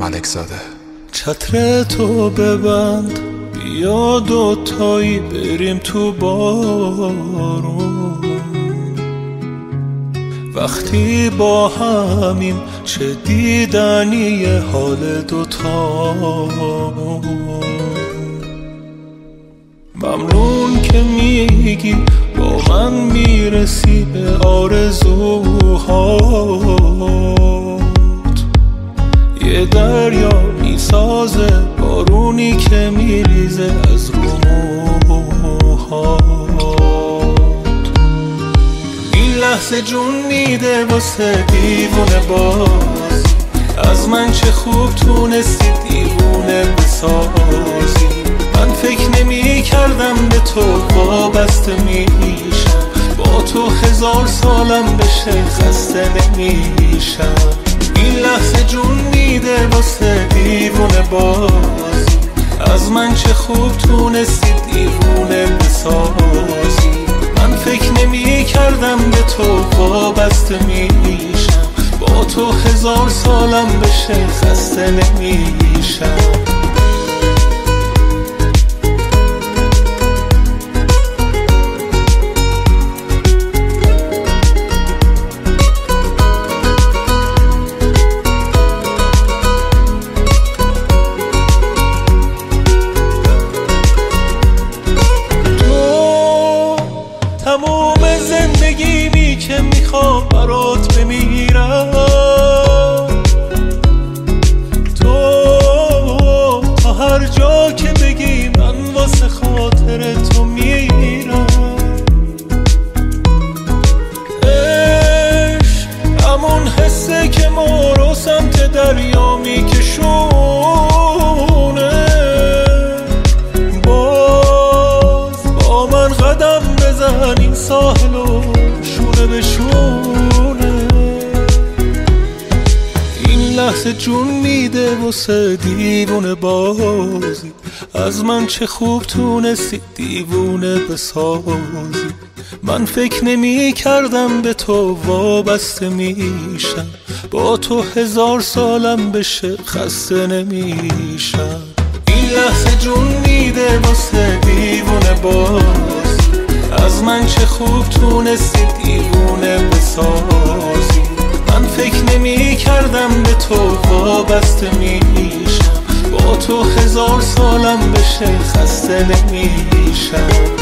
ملک زاده. چتر تو ببند بیا دوتایی بریم تو بارون، وقتی با همیم چه دیدنی حال دوتامون. ممنون که میگی با من میرسی به آرزوهات، یه دریا میسازه بارونی که میریزه از رو موهات. این لحظه جون میده واسه دیوونه باز، از من چه خوب تونستی دیوونه بسازی. من فکر نمی کردم به تو وابسته میشم، با تو 1000 سالم بشه خسته نمیشم. این لحظه جون میده واسه دیوونه باز، از من چه خوب تونستی دیوونه بسازی. من فکر نمی کردم به تو وابسته میشم، با تو 1000 سالم بشه خسته نمیشم. تموم زندگیمی که میخوام برات بمیرم، تو تا هر جا که بگی من واسه خاطر تو میرم. عشق همون حسه که ما رو سمت دریا میکشونه، باز با من قدم بزن این ساحل و شونه به شونه. این لحظه جون میده واسه دیوونه بازی، از من چه خوب تونستی دیوونه بسازی. من فکر نمی کردم به تو وابسته میشم، با تو 1000 سالم بشه خسته نمیشم. این لحظه جون میده واسه دیوونه باز، از من چه خوب تونستی دیوونه بسازی. من فکر نمی کردم به تو وابسته میشم، با تو 1000 سالم بشه خسته نمیشم.